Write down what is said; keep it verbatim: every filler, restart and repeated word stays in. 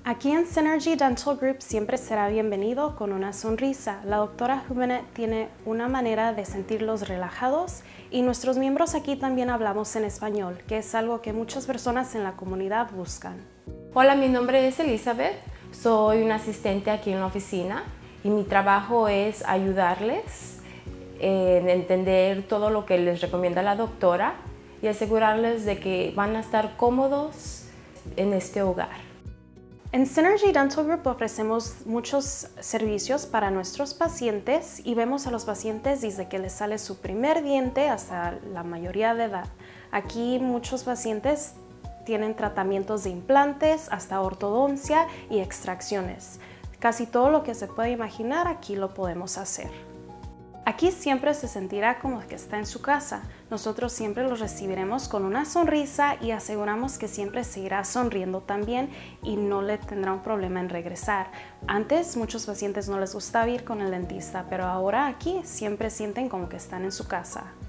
Aquí en Synergy Dental Group siempre será bienvenido con una sonrisa. La doctora Humanet tiene una manera de sentirlos relajados y nuestros miembros aquí también hablamos en español, que es algo que muchas personas en la comunidad buscan. Hola, mi nombre es Elizabeth, soy una asistente aquí en la oficina y mi trabajo es ayudarles en entender todo lo que les recomienda la doctora y asegurarles de que van a estar cómodos en este hogar. En Synergy Dental Group ofrecemos muchos servicios para nuestros pacientes y vemos a los pacientes desde que les sale su primer diente hasta la mayoría de edad. Aquí muchos pacientes tienen tratamientos de implantes hasta ortodoncia y extracciones. Casi todo lo que se puede imaginar aquí lo podemos hacer. Aquí siempre se sentirá como que está en su casa. Nosotros siempre los recibiremos con una sonrisa y aseguramos que siempre seguirá sonriendo también y no le tendrá un problema en regresar. Antes muchos pacientes no les gustaba ir con el dentista, pero ahora aquí siempre sienten como que están en su casa.